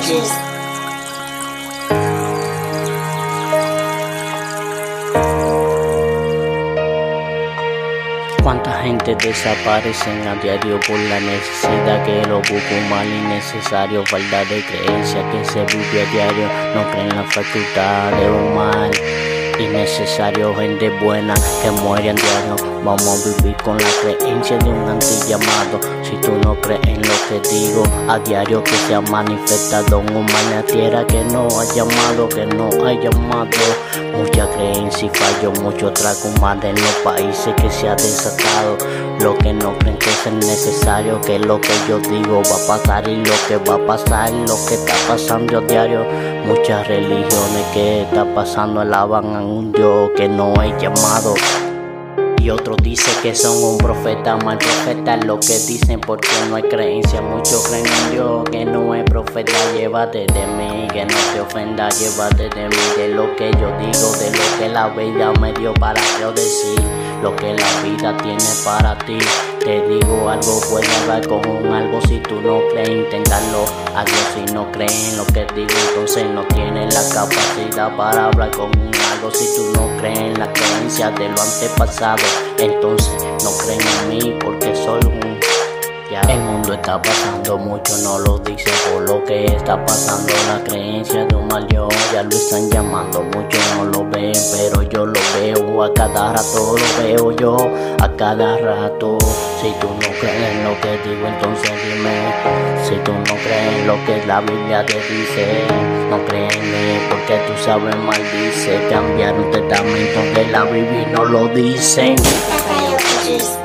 Producers. Cuánta gente desaparecen a diario por la necesidad que lo busco mal innecesario, falta de creencia que se vive a diario, no creen en la facultad de un mal innecesario, gente buena que muere a diario. Vamos a vivir con la creencia de un antillamado. Si tú no crees en lo que digo a diario, que se ha manifestado un humano en la tierra, que no ha llamado, que no ha llamado. Mucha creencia y fallo, mucho trago más en los países que se ha desatado. Lo que no creen que es necesario, que lo que yo digo va a pasar y lo que va a pasar, lo que está pasando a diario. Muchas religiones que está pasando alaban a un Dios que no es llamado. Y otros dicen que son un profeta, mal profeta lo que dicen porque no hay creencia. Muchos creen en Dios que no es profeta. Llévate de mí, que no te ofenda, llévate de mí, de lo que yo digo, de lo que la vida me dio para yo decir, lo que la vida tiene para ti. Te digo algo, puedes hablar con un algo. Si tú no crees, inténtalo. Algo si no crees en lo que digo, entonces no tienes la capacidad para hablar con un algo. Si tú no crees en la creencia de lo antepasado, entonces no creen en mí porque soy un... El mundo está pasando mucho, no lo dice por lo que está pasando. La creencia de un mal yo ya lo están llamando. Muchos no lo ven, pero yo lo veo a cada rato, lo veo yo a cada rato. Si tú no crees en lo que digo, entonces dime. Si tú no crees en lo que la Biblia te dice, no crees en mí porque tú sabes mal, dice. Cambiar un testamento de la Biblia y no lo dicen. Producers.